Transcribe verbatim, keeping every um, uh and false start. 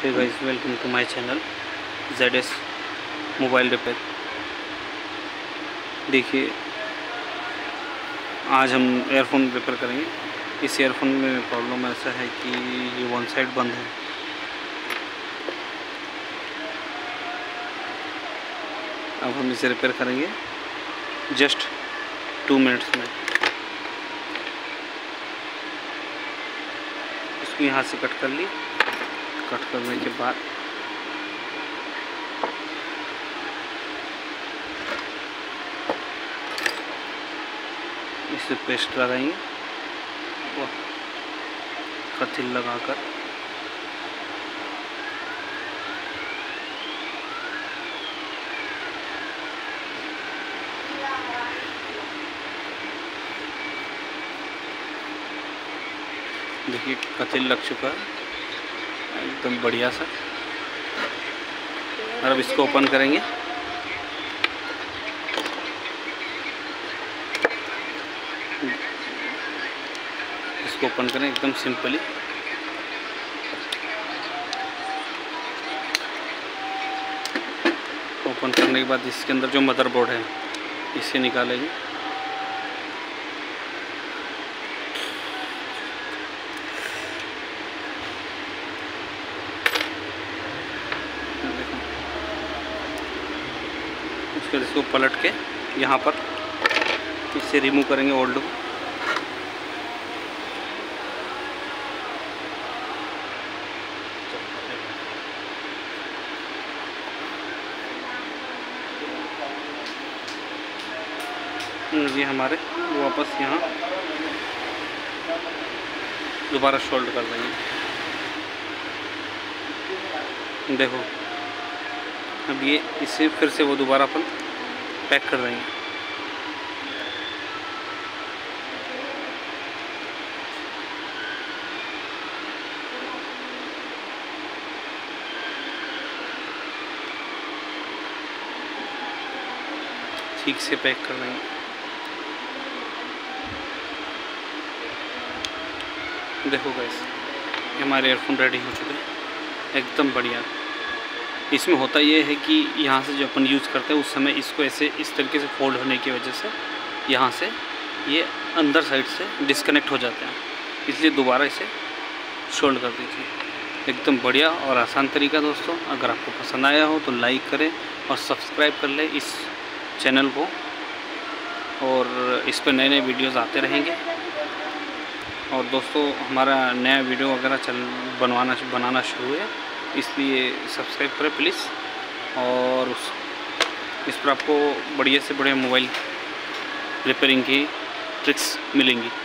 Hey guys, welcome to my channel Z S mobile repair. देखिए, आज हम earphone repair करेंगे। इस एयरफोन में प्रॉब्लम ऐसा है कि ये वन साइड बंद है। अब हम इसे रिपेयर करेंगे जस्ट टू मिनट्स में। इसको यहाँ से कट कर ली। कट करने के बाद इसे पेस्ट लगाएंगे और कथिल लगाकर देखिए कथिल लग चुका है एकदम बढ़िया सा। और अब इसको ओपन करेंगे। इसको ओपन करें एकदम सिंपली। ओपन करने के बाद इसके अंदर जो मदरबोर्ड है इसे निकालेंगे। उसके बाद इसको पलट के यहाँ पर इससे रिमूव करेंगे ओल्ड को। ये हमारे वापस यहाँ दोबारा शोल्ड कर देंगे। देखो, अब ये इसे फिर से वो दोबारा अपन पैक कर देंगे। ठीक से पैक कर देंगे। देखो गाइस, हमारे एयरफोन रेडी हो चुके हैं एकदम बढ़िया। इसमें होता ये है कि यहाँ से जो अपन यूज़ करते हैं उस समय इसको ऐसे इस तरीके से फोल्ड होने की वजह से यहाँ से ये अंदर साइड से डिस्कनेक्ट हो जाते हैं, इसलिए दोबारा इसे शोल्ड कर दीजिए। एकदम बढ़िया और आसान तरीका दोस्तों। अगर आपको पसंद आया हो तो लाइक करें और सब्सक्राइब कर लें इस चैनल को, और इस पर नए नए वीडियोज़ आते रहेंगे। और दोस्तों, हमारा नया वीडियो वगैरह चल बनवाना बनाना शुरू है, इसलिए सब्सक्राइब करें प्लीज़। और उस इस पर आपको बढ़िया से बढ़िया मोबाइल रिपेयरिंग की ट्रिक्स मिलेंगी।